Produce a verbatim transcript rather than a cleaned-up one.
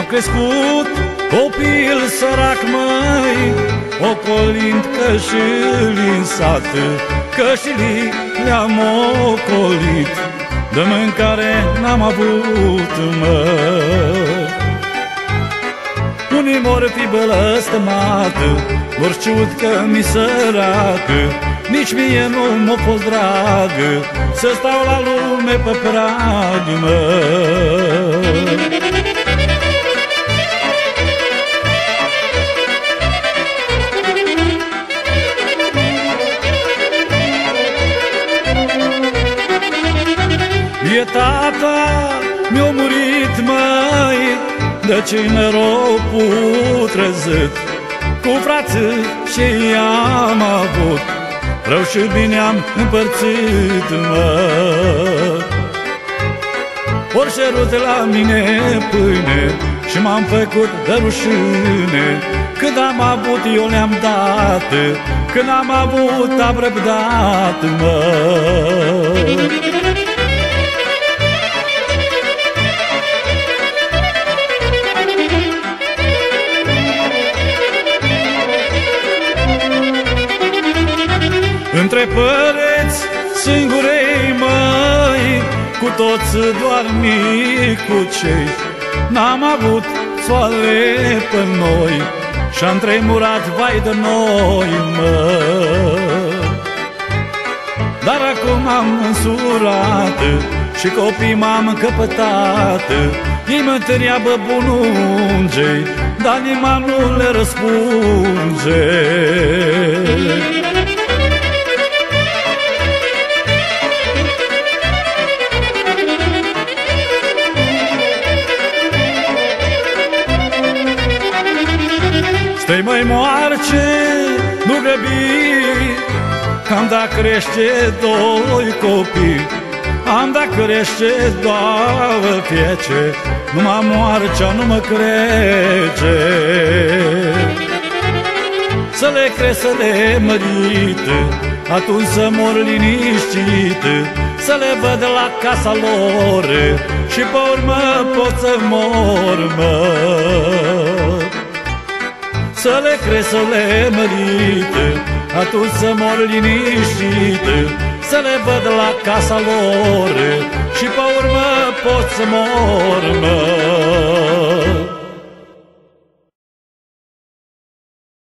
crescut copil sărac, măi, ocolind cășili în sat, cășilii le-am ocolit, de mâncare n-am avut, mă. Unii mor fi blăstămată, vor știut că mi săracă, nici mie nu m-a fost dragă să stau la lume pe prag, mă. E tata mi-a murit, măi, de ce mi-a putrezit, cu frații și i-am avut, rău și bine am împărțit, mă. Ori șerut la mine pâine și m-am făcut de rușine, când am avut eu le-am dat, când am avut am răbdat, mă. Între păreți singurei, măi, cu toți doar micucei, n-am avut soare pe noi și-am tremurat, vai de noi, mă. Dar acum am însurat și copii m-am căpătat, ei mă întreabă bunungei, dar nimeni nu le răspunde. Stai, măi, moarce, nu grăbi, că am da crește doi copii, am da crește două fiece, numai moarcea nu mă crege. Să le cresc, să le mărit, atunci să mor liniștit, să le văd la casa lor și pe urmă pot să mor, mă. Să le cresc, să le mărit, atunci să mor liniștit, să le văd la casa lor și pe urmă pot să mor, mă.